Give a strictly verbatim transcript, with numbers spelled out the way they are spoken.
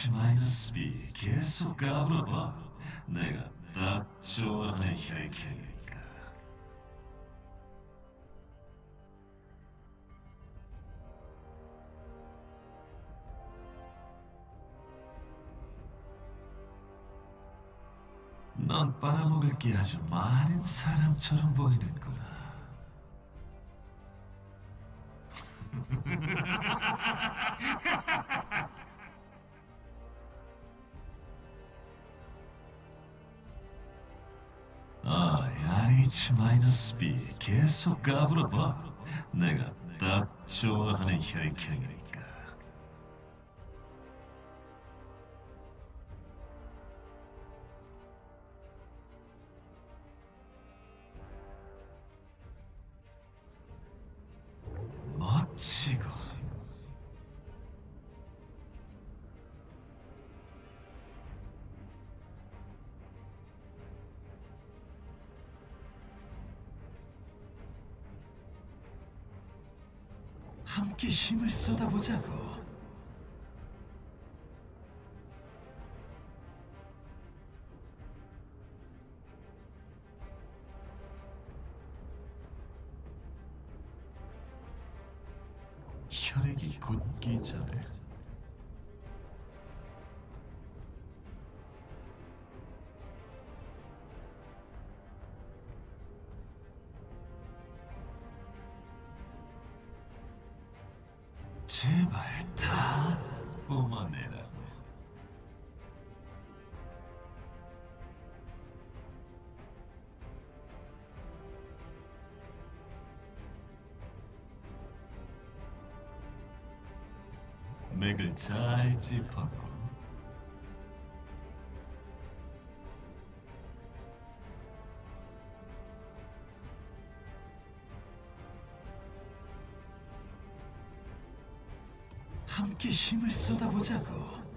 H 마이너스 B 계속 까불어봐. 내가 딱 좋아하는 혈액형이니까. 넌 빨아먹을 게 아주 많은 사람처럼 보이는구나. 아, H 마이너스 B 계속 까불어봐. 내가 딱 좋아하는 혈액형이니까. 멋지고. 함께 힘을 쏟아보자고. 혈액이 굳기 전에. 제발 다 뿜어내라고. 맥을 잘 짚었고. 함께 힘을 쏟아보자고.